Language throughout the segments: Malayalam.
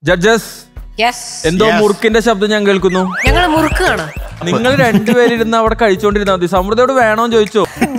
ജഡ്ജസ് എന്തോ മുറുക്കിന്റെ ശബ്ദം ഞാൻ കേൾക്കുന്നു. ഞങ്ങൾ മുറുക്കാണ്. നിങ്ങൾ രണ്ടുപേരിരുന്ന് അവിടെ കഴിച്ചോണ്ടിരുന്നാ മതി. സമൃദ്ധയോട് വേണോന്ന് ചോദിച്ചോ?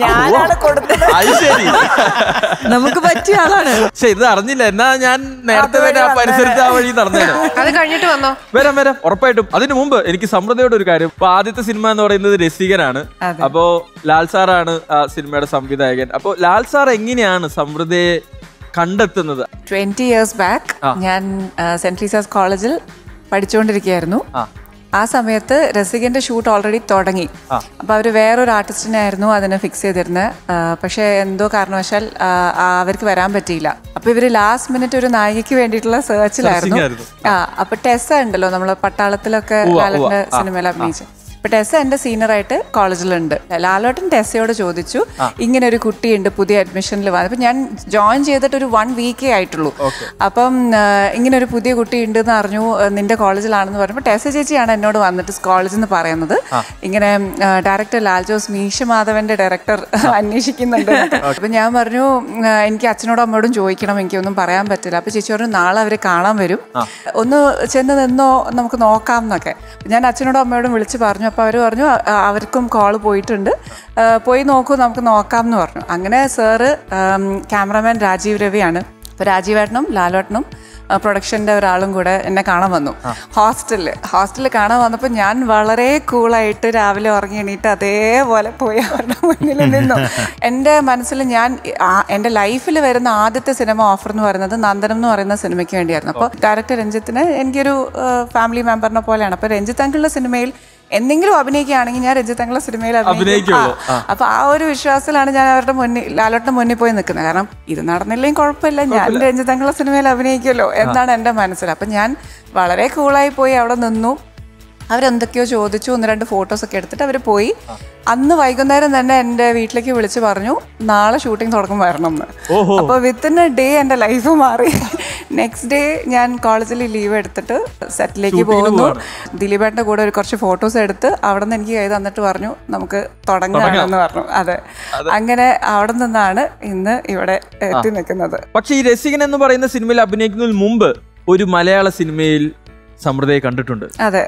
അത് ശരി, നമുക്ക് പറ്റിയ ആളാണ്. പക്ഷെ ഇത് അറിഞ്ഞില്ല. എന്നാ ഞാൻ നേരത്തെ തന്നെ ആ പരിസരത്ത് ആ വഴി നടന്നേനെ. അത് കഴിഞ്ഞിട്ട് വന്നോ? വരാം ഉറപ്പായിട്ടും. അതിനു മുമ്പ് എനിക്ക് സമൃദ്ധയോട് ഒരു കാര്യം. ഇപ്പൊ ആദ്യത്തെ സിനിമ എന്ന് പറയുന്നത് രസികനാണ്. അപ്പോ ലാൽ സാറാണ് ആ സിനിമയുടെ സംവിധായകൻ. അപ്പൊ ലാൽ സാർ എങ്ങനെയാണ് സമൃദ്ധയെ കണ്ടെത്തുന്നത്? 20 years ബാക്ക് ഞാൻ സെന്റ് ട്രീസാസ് കോളേജിൽ പഠിച്ചുകൊണ്ടിരിക്കുകയായിരുന്നു. ആ സമയത്ത് രസികന്റെ ഷൂട്ട് ഓൾറെഡി തുടങ്ങി. അപ്പൊ അവര് വേറൊരു ആർട്ടിസ്റ്റിനെ ആയിരുന്നു അതിനെ ഫിക്സ് ചെയ്തിരുന്നത്. പക്ഷെ എന്തോ കാരണവശാൽ അവർക്ക് വരാൻ പറ്റിയില്ല. അപ്പൊ ഇവര് ലാസ്റ്റ് മിനിറ്റ് ഒരു നായികയ്ക്ക് വേണ്ടിയിട്ടുള്ള സെർച്ചിലായിരുന്നു. അപ്പൊ ടെസ്സ ഉണ്ടല്ലോ, നമ്മള് പട്ടാളത്തിലൊക്കെ ലാലിന്റെ സിനിമയിൽ അഭിനയിച്ചു. ടെസ്സ എന്റെ സീനിയറായിട്ട് കോളേജിലുണ്ട്. ലാലോട്ടൻ ടെസ്സയോട് ചോദിച്ചു, ഇങ്ങനെ ഒരു കുട്ടിയുണ്ട് പുതിയ അഡ്മിഷനിൽ വന്നത്. അപ്പം ഞാൻ ജോയിൻ ചെയ്തിട്ട് ഒരു 1 വീക്കേ ആയിട്ടുള്ളൂ. അപ്പം ഇങ്ങനെ ഒരു പുതിയ കുട്ടി ഉണ്ടെന്ന് അറിഞ്ഞു, നിന്റെ കോളേജിലാണെന്ന് പറഞ്ഞപ്പോൾ ടെസ്സ ചേച്ചിയാണ് എന്നോട് വന്നിട്ട് കോളേജിൽ നിന്ന് പറയുന്നത്, ഇങ്ങനെ ഡയറക്ടർ ലാൽ ജോസ് മീശമാധവന്റെ ഡയറക്ടർ അന്വേഷിക്കുന്നുണ്ട്. അപ്പം ഞാൻ പറഞ്ഞു, എനിക്ക് അച്ഛനോടും അമ്മയോടും ചോദിക്കണം, എനിക്കൊന്നും പറയാൻ പറ്റില്ല. അപ്പം ചേച്ചി പറഞ്ഞു, നാളെ അവരെ കാണാൻ വരും, ഒന്ന് ചെന്ന് നിന്നോ, നമുക്ക് നോക്കാം എന്നൊക്കെ. ഞാൻ അച്ഛനോടും അമ്മയോടും വിളിച്ച് പറഞ്ഞു. അപ്പോൾ അവർ പറഞ്ഞു അവർക്കും കോള് പോയിട്ടുണ്ട്, പോയി നോക്കൂ, നമുക്ക് നോക്കാം എന്ന് പറഞ്ഞു. അങ്ങനെ സാറ് ക്യാമറമാൻ രാജീവ് രവിയാണ്. അപ്പോൾ രാജീവേട്ടനും ലാലോട്ടനും പ്രൊഡക്ഷൻ്റെ ഒരാളും കൂടെ എന്നെ കാണാൻ വന്നു ഹോസ്റ്റലിൽ കാണാൻ വന്നപ്പോൾ ഞാൻ വളരെ കൂളായിട്ട് രാവിലെ ഉറങ്ങി എണീറ്റ് അതേപോലെ പോയി അവരുടെ മുന്നിൽ നിന്നു. എൻ്റെ മനസ്സിൽ എൻ്റെ ലൈഫിൽ വരുന്ന ആദ്യത്തെ സിനിമ ഓഫർ എന്ന് പറയുന്നത് നന്ദനം എന്ന് പറയുന്ന സിനിമയ്ക്ക് വേണ്ടിയായിരുന്നു. അപ്പോൾ ഡയറക്ടർ രഞ്ജിത്തിന് എനിക്കൊരു ഫാമിലി മെമ്പറിനെ പോലെയാണ്. അപ്പോൾ രഞ്ജിത്ത് അങ്കിളുടെ സിനിമയിൽ എന്തെങ്കിലും അഭിനയിക്കുകയാണെങ്കിൽ ഞാൻ രഞ്ജിത്ത് അങ്കിളുടെ സിനിമയിൽ അഭിനയിക്കും. അപ്പൊ ആ ഒരു വിശ്വാസത്തിലാണ് ഞാൻ അവരുടെ മുന്നിൽ, ലാലോട്ടിന്റെ മുന്നിൽ പോയി നിൽക്കുന്നത്. കാരണം ഇത് നടന്നില്ലെങ്കിൽ കുഴപ്പമില്ല, ഞാൻ രഞ്ജിത്ത് അങ്കിളുടെ സിനിമയിൽ അഭിനയിക്കുമല്ലോ എന്നാണ് എൻ്റെ മനസ്സിൽ. അപ്പം ഞാൻ വളരെ കൂളായി പോയി അവിടെ നിന്നു. അവരെന്തൊക്കെയോ ചോദിച്ചു, 1-2 ഫോട്ടോസൊക്കെ എടുത്തിട്ട് അവർ പോയി. അന്ന് വൈകുന്നേരം തന്നെ എൻ്റെ വീട്ടിലേക്ക് വിളിച്ച് പറഞ്ഞു, നാളെ ഷൂട്ടിംഗ് തുടങ്ങും വരണം എന്ന്. അപ്പോൾ വിത്തിൻ എ ഡേ എൻ്റെ ലൈഫ് മാറി. നെക്സ്റ്റ് ഡേ ഞാൻ കോളേജിൽ ലീവ് എടുത്തിട്ട് സെറ്റിലേക്ക് പോകുന്നു. ദിലീപേട്ടൻ്റെ കൂടെ കുറച്ച് ഫോട്ടോസ് എടുത്ത് അവിടെ നിന്ന് എനിക്ക് കൈ തന്നിട്ട് പറഞ്ഞു, നമുക്ക് തുടങ്ങാമെന്ന് പറഞ്ഞു. അതെ, അങ്ങനെ അവിടെ നിന്നാണ് ഇന്ന് ഇവിടെ എത്തി നിൽക്കുന്നത്. പക്ഷേ ഈ രസികൻ എന്ന് പറയുന്ന സിനിമയിൽ അഭിനയിക്കുന്നതിന് മുമ്പ് ഒരു മലയാള സിനിമയിൽ സമൃദ്ധയെ കണ്ടിട്ടുണ്ട്. അതെ.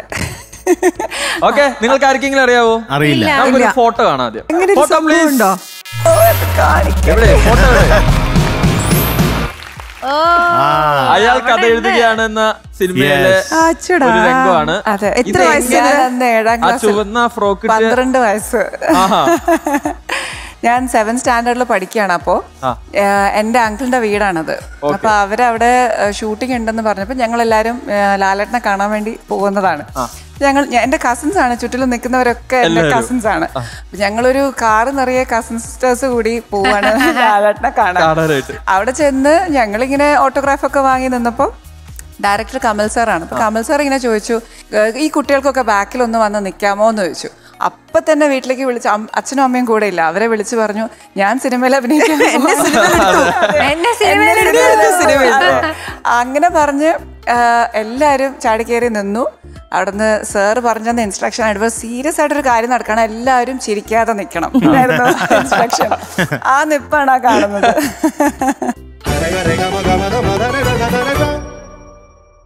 ഓക്കെ, നിങ്ങൾക്ക് ആർക്കെങ്കിലും അറിയാവോ? അറിയില്ല. നമുക്കൊരു ഫോട്ടോ കാണാം ആദ്യം. Photo please. ഫോട്ടോ അയാൾ കഥ എഴുതുകയാണെന്ന സിനിമയിലെ ഒരു രംഗമാണ്. ചുവന്ന ഫ്രോക്ക്, 12 വയസ്സ്. ഞാൻ 7th സ്റ്റാൻഡേർഡിൽ പഠിക്കുകയാണ്. അപ്പോൾ എൻ്റെ അങ്കിളിൻ്റെ വീടാണത്. അപ്പോൾ അവരവിടെ ഷൂട്ടിംഗ് ഉണ്ടെന്ന് പറഞ്ഞപ്പോൾ ഞങ്ങളെല്ലാവരും ലാലേട്ടനെ കാണാൻ വേണ്ടി പോകുന്നതാണ്. എൻ്റെ കസിൻസ് ആണ്, ചുറ്റിലും നിൽക്കുന്നവരൊക്കെ എൻ്റെ കസിൻസ് ആണ്. ഞങ്ങളൊരു കാറ് നിറയെ കസിൻ സിസ്റ്റേഴ്സ് കൂടി പോവാണ് ലാലേട്ടനെ കാണാൻ. അവിടെ ചെന്ന് ഞങ്ങളിങ്ങനെ ഓട്ടോഗ്രാഫൊക്കെ വാങ്ങി നിന്നപ്പോൾ ഡയറക്ടർ കമൽ സാറാണ്. അപ്പോൾ കമൽ സാർ ഇങ്ങനെ ചോദിച്ചു, ഈ കുട്ടികൾക്കൊക്കെ ബാക്കിലൊന്ന് വന്ന് നിൽക്കാമോ എന്ന് ചോദിച്ചു. അപ്പൊ തന്നെ വീട്ടിലേക്ക് വിളിച്ചു. അച്ഛനും അമ്മയും കൂടെ ഇല്ല, അവരെ വിളിച്ചു പറഞ്ഞു, ഞാൻ സിനിമയിൽ അഭിനയിക്കാൻ. അങ്ങനെ പറഞ്ഞ് എല്ലാവരും ചാടിക്കയറി നിന്നു. അവിടുന്ന് സാറ് പറഞ്ഞ ഇൻസ്ട്രക്ഷൻ ആയിട്ട് സീരിയസ് ആയിട്ടൊരു കാര്യം നടക്കണം, എല്ലാവരും ചിരിക്കാതെ നിൽക്കണം എന്നായിരുന്നു ഇൻസ്ട്രക്ഷൻ. ആ നിപ്പാണ് ആ കാണുന്നത്.